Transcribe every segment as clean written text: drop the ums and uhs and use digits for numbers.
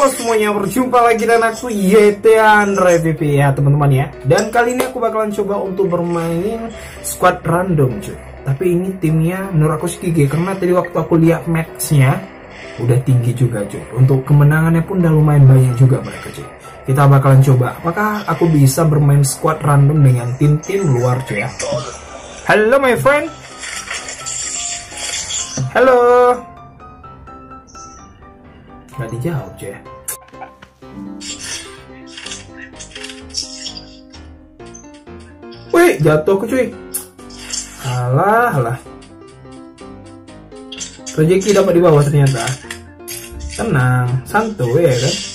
Halo semuanya, berjumpa lagi dengan aku YT Andre VP ya teman-teman ya. Dan kali ini aku bakalan coba untuk bermain squad random cuy. Tapi ini timnya menurut aku sih GG, karena tadi waktu aku lihat matchnya udah tinggi juga cuy. Untuk kemenangannya pun udah lumayan banyak juga mereka cuy. Kita bakalan coba apakah aku bisa bermain squad random dengan tim-tim luar cuy ya. Halo my friend. Halo. Gak dijawab cuy. Wih, jatuh aku cuy. Alah. Rezeki dapat di bawah ternyata. Tenang, santuy ya kan.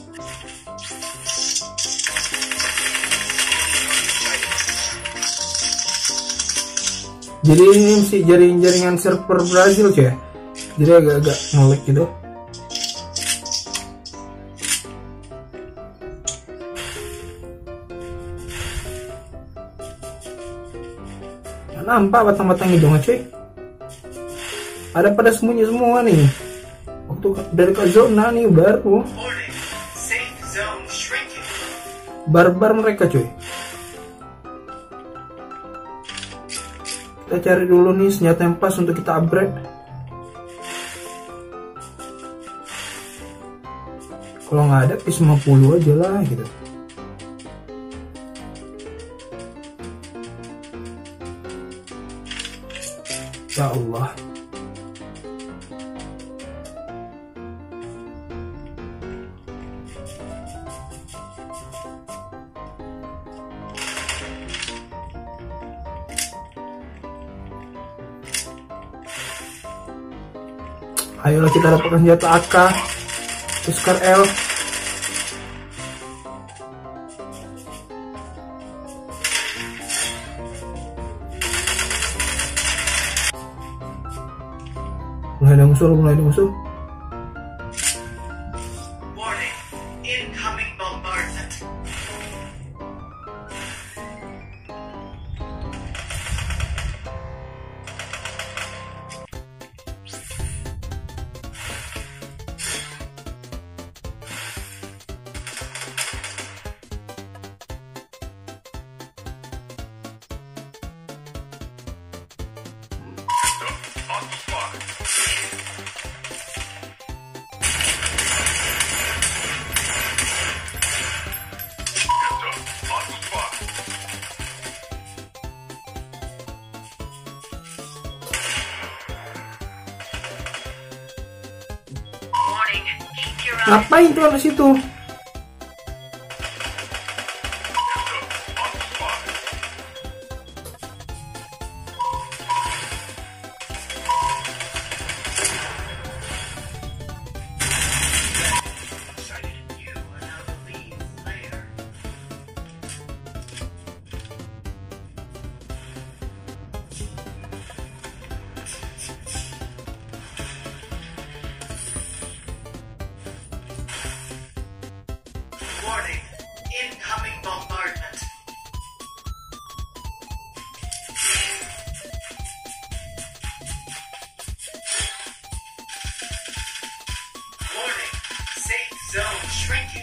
Jadi ini sih jaringan server Brazil cuy. Jadi agak-agak nge-lag gitu. Nampak batang-batang hidungnya cuy. Ada pada sembunyi semua nih. Waktu dari ke zona nih baru. Barbar mereka cuy. Kita cari dulu nih senjata yang pas untuk kita upgrade. Kalau nggak ada pis 50 aja lah gitu. Ya Allah. Ayolah kita dapatkan senjata AK, Oscar L. Mulai ada musuh. Warning, incoming bombardment. Ngapain tuh di situ? Warning, incoming bombardment. Warning, safe zone shrinking.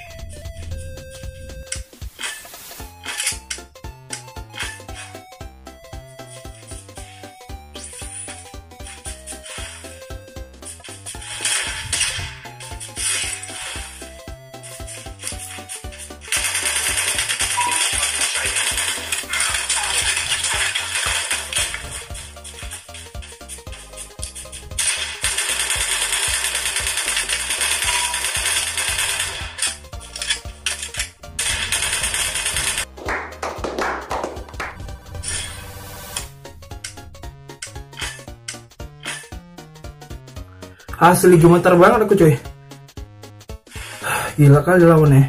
Asli gemetar banget aku cuy. Gila kali lawannya.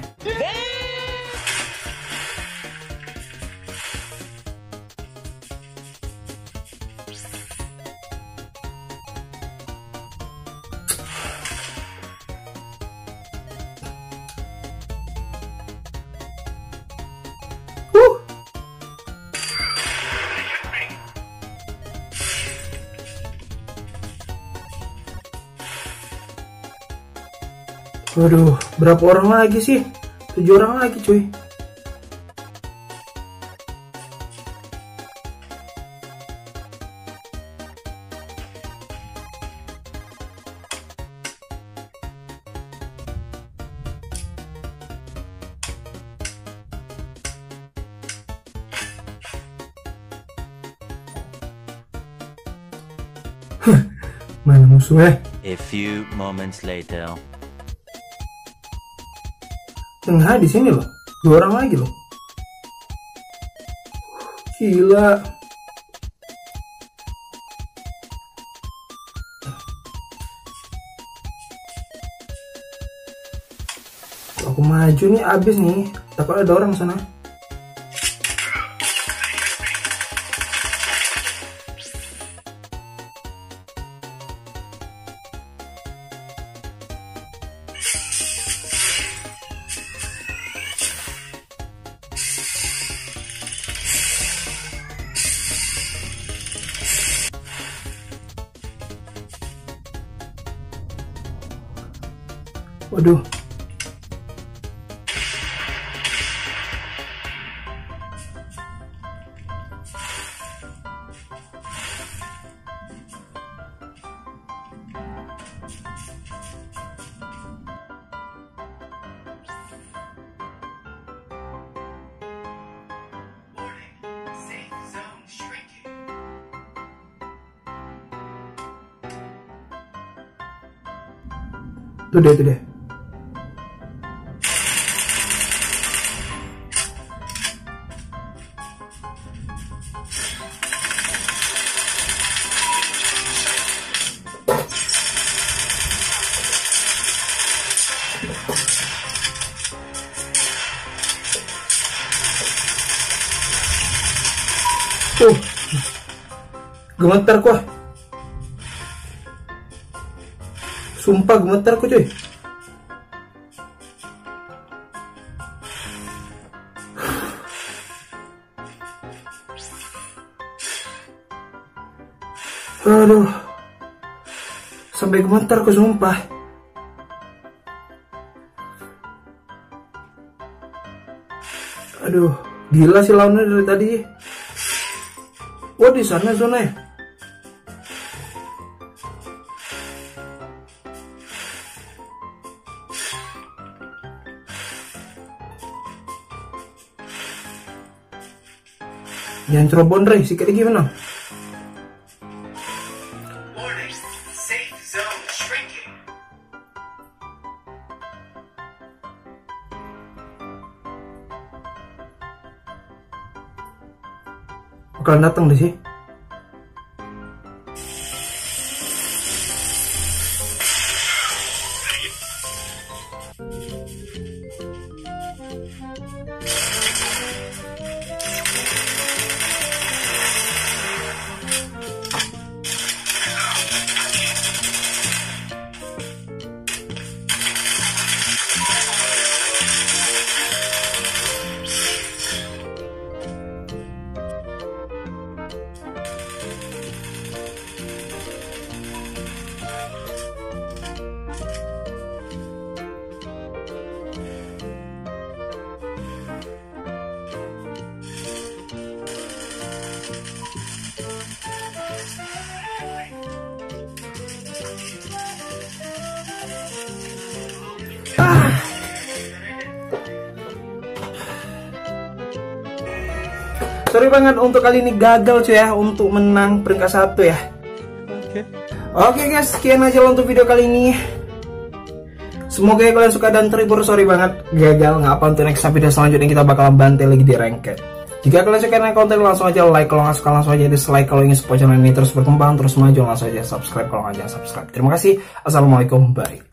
Waduh, berapa orang lagi sih? 7 orang lagi cuy. Mana musuhnya? A few moments later. Tengah di sini loh. 2 orang lagi loh. Gila. Aku maju nih abis nih. Takut ada orang sana. Waduh. Warning, safe zone shrinking. Tuh deh. Gemetar ku. Sumpah gemetar ku cuy. Aduh. Sampai gemetar ku sumpah. Aduh, gila sih lawannya dari tadi. Wah, di sana zona ya. Jangan cerobon Rey, sikit lagi menang. Warning, safe zone shrinking. Bakalan datang deh sih. Sorry banget untuk kali ini gagal cuy ya untuk menang peringkat 1 ya. Oke guys, sekian aja untuk video kali ini. Semoga kalian suka dan terhibur. Sorry banget gagal, nggak apa, untuk next video selanjutnya kita bakalan bantai lagi di ranked. Jika kalian suka dengan konten langsung aja like, kalau nggak suka langsung aja dislike. Kalau ingin support channel ini terus berkembang terus maju langsung aja subscribe kalau nggak jangan subscribe. Terima kasih. Assalamualaikum, bye.